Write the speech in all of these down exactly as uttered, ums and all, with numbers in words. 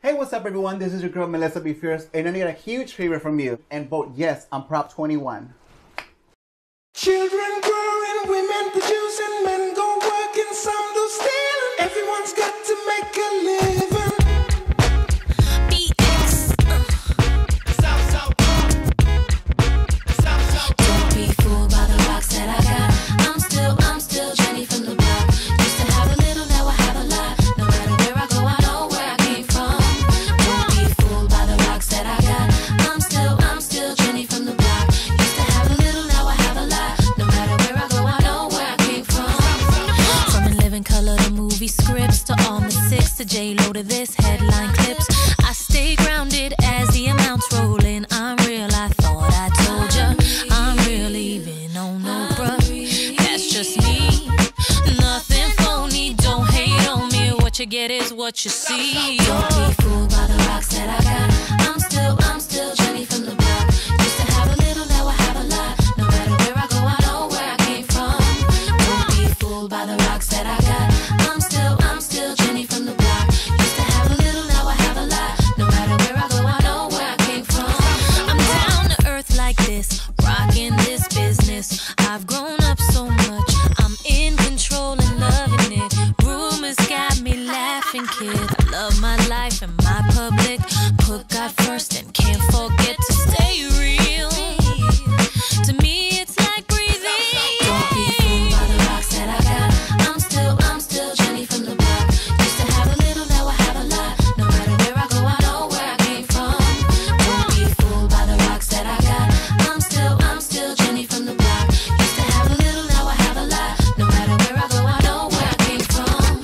Hey, what's up everyone? This is your girl Melissa Befierce, and I need a huge favor from you and vote yes on Prop twenty-one. Children growing, women producing, men go working, some do stealing. Everyone's got to make a living. B X. South, South, South, South. Don't be fooled by the rocks that I got. I'm still, I'm still Jenny from the block. Used to have a little, now I have a lot. No matter where I go, I know where I came from. Don't be fooled by the rocks that I got. I'm still, I'm still Jenny from the block. Used to have a little, now I have a lot. No matter where I go, I know where I came from. From In Living Color to movie scripts to all the six to J-Lo to this headline clips. I stay grounded as the amounts roll in. I'm real, I thought I told ya. I'm real even on no bruh. That's just me. Nothing phony, don't hate on me. What you get is what you see. Don't be fooled by the rocks that I got. I'm still, I'm still Jenny from the block. Used to have a little, now I have a lot. No matter where I go, I know where I came from. Don't be fooled by the rocks that I got. I'm still, I'm still Jenny from the block. Used to have a little, now I have a lot. No matter where I go, I know where I came from. I'm down to earth like this, rocking this business. I've grown up so much, I'm in control and loving it. Rumors got me laughing, kid. I love my life and my public. Put God first and can't forget to stay real. To me, it's like breathing. Don't be fooled by the rocks that I got. I'm still, I'm still Jenny from the block. Used to have a little, now I have a lot. No matter where I go, I know where I came from. Don't be fooled by the rocks that I got. I'm still, I'm still Jenny from the block. Used to have a little, now I have a lot. No matter where I go, I know where I came from.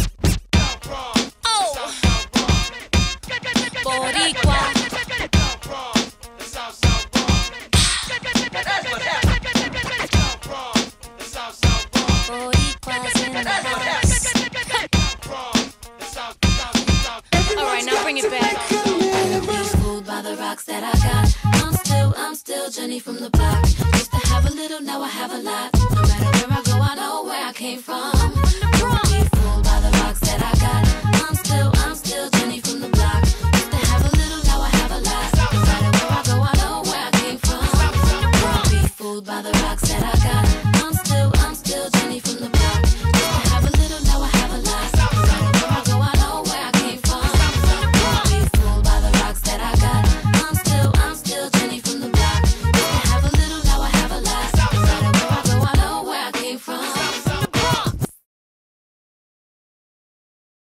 Oh, Boricua. Boricuas in the house. Alright, now bring it back. Don't be fooled by the rocks that I got. I'm still, I'm still Jenny from the block. Used to have a little, now I have a lot. No matter where I go, I know where I came from.